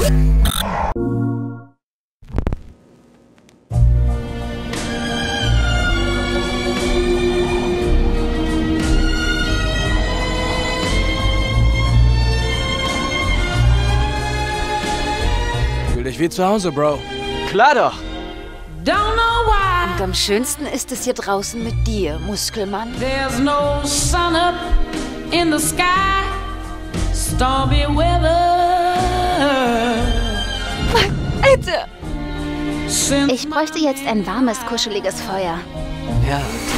Fühl dich wie zu Hause, Bro. Klar doch. Und am schönsten ist es hier draußen mit dir, Muskelmann. There's no sun up in the sky, stormy weather. Bitte! Since Ich bräuchte jetzt ein warmes, kuscheliges Feuer. Ja.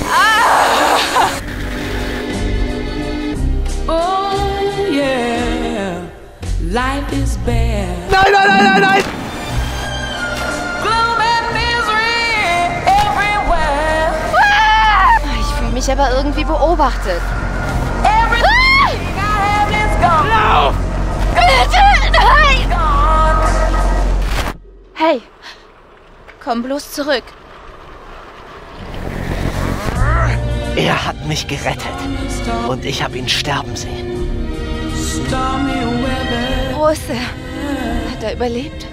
oh yeah, life is bare. Nein, nein, nein, nein, nein! Gloom and misery everywhere. Ich fühle mich aber irgendwie beobachtet. Everything I have is gone. Lauf! Bitte! Nein! Gone. Hey, komm bloß zurück. Er hat mich gerettet. Und ich habe ihn sterben sehen. Stormy weather. Wo ist er? Hat er überlebt?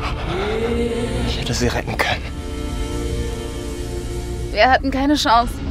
Ich hätte sie retten können. Wir hatten keine Chance.